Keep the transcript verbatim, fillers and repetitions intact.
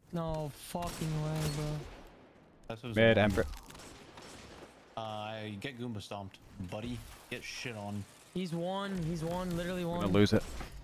No fucking way, bro. That's what Mid Emperor. Uh, get Goomba stomped, buddy. Get shit on. He's one. He's one. Literally We're one. gonna lose it.